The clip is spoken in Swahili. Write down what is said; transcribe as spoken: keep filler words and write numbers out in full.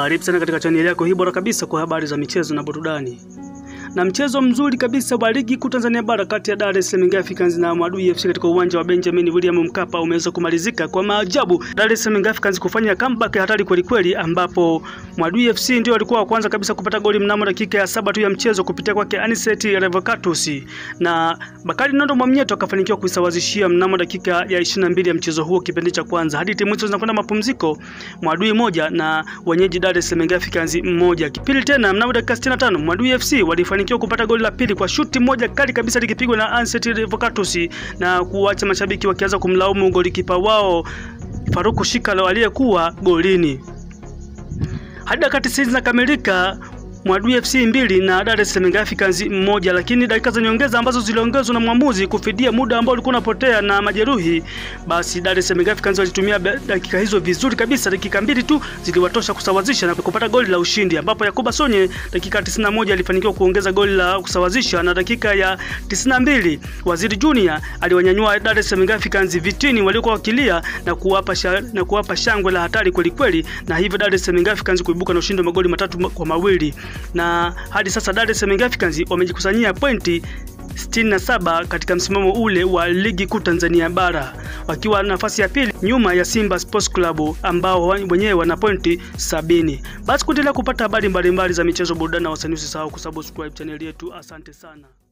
Karibu sana katika chaneli yako hii bora kabisa kwa habari za michezo na burudani. Na mchezo mzuri kabisa wa ligi kuu Tanzania bara kati ya Dar es Salaam Young Africans na Mwadui F C katika uwanja wa Benjamin William Mkapa umeweza kumalizika kwa maajabu. Dar es Salaam Young Africans kufanya comeback hatari kweli kweli, ambapo Mwadui F C ndio walikuwa wa kwanza kabisa kupata goli mnamo dakika ya saba tu ya mchezo kupitia kwake Anicet Revocatus, na Bakari Nondo Mwamnyeto akafanikiwa kuisawazishia mnamo dakika ya ishirini na mbili ya mchezo huo kipindi cha kwanza. Hadi timu hizo zinakwenda mapumziko, Mwadui moja na wenyeji Dar es Salaam Young Africans moja. Kipindi tena mnamo dakika sitini na tano Mwadui F C walifanikiwa kupata goli la pili kwa shuti moja kali kabisa likipigwa na Anicet Revocatus, na kuacha mashabiki wakianza kumlaumu golikipa wao Faruku Shikalo aliyekuwa golini. Hadi dakika tisini zinakamilika, Mwadui F C mbili na Dar es Salaam Young Africans mmoja, lakini dakika za nyongeza ambazo ziliongezwa na mwamuzi kufidia muda ambao ulikuwa unapotea na majeruhi, basi Dar es Salaam Young Africans walitumia dakika hizo vizuri kabisa. Dakika mbili tu ziliwatosha kusawazisha na kupata goli la ushindi, ambapo Yakuba Sonye dakika tisini na moja alifanikiwa kuongeza goli la kusawazisha, na dakika ya tisini na mbili Waziri Junior aliwanyanyua Dar es Salaam Young Africans vitini waliokuwa wakilia na kuwapa sha, na kuwapa shangwe la hatari kweli kweli, na hivyo Dar es Salaam Young Africans kuibuka na ushindi wa magoli matatu kwa mawili. Na hadi sasa Dar es Salaam Young Africans wamejikusanyia pointi sitini na saba katika msimamo ule wa ligi kuu Tanzania bara, wakiwa nafasi ya pili nyuma ya Simba Sports Club ambao wenyewe wana pointi sabini. Basi kuendelea kupata habari mbalimbali za michezo, burudani na wasanii, usisahau kusubscribe channel yetu. Asante sana.